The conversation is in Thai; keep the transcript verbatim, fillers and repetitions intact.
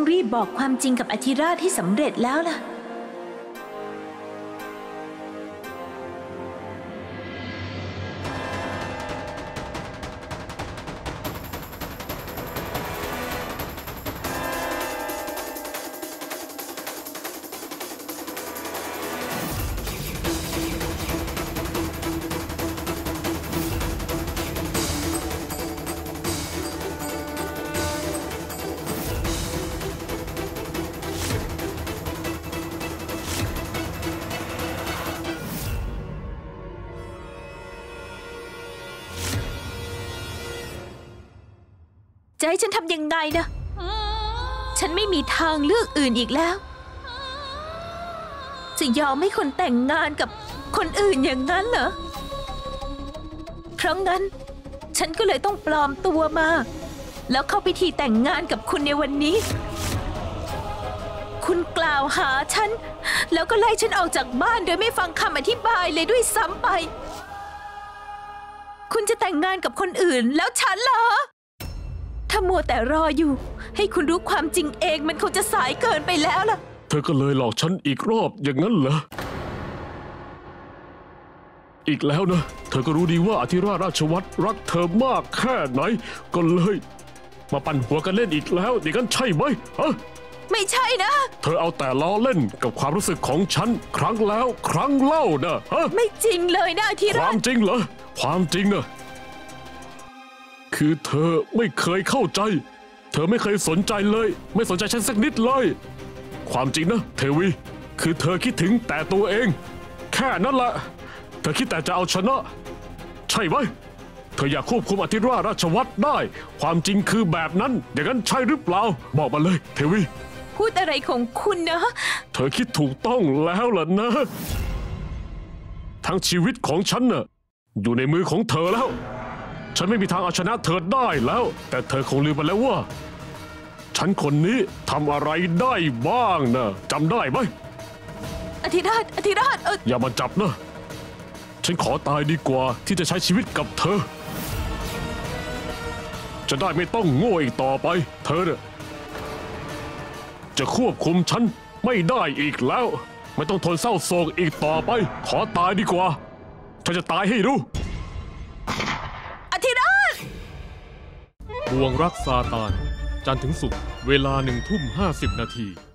รีบบอกความจริงกับอธิราชให้สำเร็จแล้วล่ะจะให้ฉันทำยังไงนะฉันไม่มีทางเลือกอื่นอีกแล้วจะยอมให้คนแต่งงานกับคนอื่นอย่างนั้นเหรอเพราะงั้นฉันก็เลยต้องปลอมตัวมาแล้วเข้าพิธีแต่งงานกับคุณในวันนี้คุณกล่าวหาฉันแล้วก็ไล่ฉันออกจากบ้านโดยไม่ฟังคำอธิบายเลยด้วยซ้ำไปคุณจะแต่งงานกับคนอื่นแล้วฉันเหรอถ้ามัวแต่รออยู่ให้คุณรู้ความจริงเองมันคงจะสายเกินไปแล้วล่ะเธอก็เลยหลอกฉันอีกรอบอย่างนั้นเหรออีกแล้วนะเธอก็รู้ดีว่าอธิราชราชวัตรรักเธอมากแค่ไหนก็เลยมาปั่นหัวกันเล่นอีกแล้วอย่างนั้นใช่ไหมฮะไม่ใช่นะเธอเอาแต่ล้อเล่นกับความรู้สึกของฉันครั้งแล้วครั้งเล่านะฮะไม่จริงเลยนะอธิราชความจริงเหรอความจริงอะคือเธอไม่เคยเข้าใจเธอไม่เคยสนใจเลยไม่สนใจฉันสักนิดเลยความจริงนะเทวีคือเธอคิดถึงแต่ตัวเองแค่นั้นแหละเธอคิดแต่จะเอาชนะใช่ไหมเธออยากควบคุมอธิราชราชวัตรได้ความจริงคือแบบนั้นอย่างนั้นใช่หรือเปล่าบอกมาเลยเทวีพูดอะไรของคุณนะเธอคิดถูกต้องแล้วล่ะนะทั้งชีวิตของฉันน่ะอยู่ในมือของเธอแล้วฉันไม่มีทางเอาชนะเธอได้แล้วแต่เธอคงลืมไปแล้วว่าฉันคนนี้ทำอะไรได้บ้างนะจำได้ไหมอธิราชอธิราชเอออย่ามาจับนะฉันขอตายดีกว่าที่จะใช้ชีวิตกับเธอจะได้ไม่ต้องโง่อีกต่อไปเธอเนี่ยจะควบคุมฉันไม่ได้อีกแล้วไม่ต้องทนเศร้าโศกอีกต่อไปขอตายดีกว่าฉันจะตายให้ดูบ่วงรักซาตานจันทร์ถึงศุกร์เวลาหนึ่งทุ่มห้าสิบนาที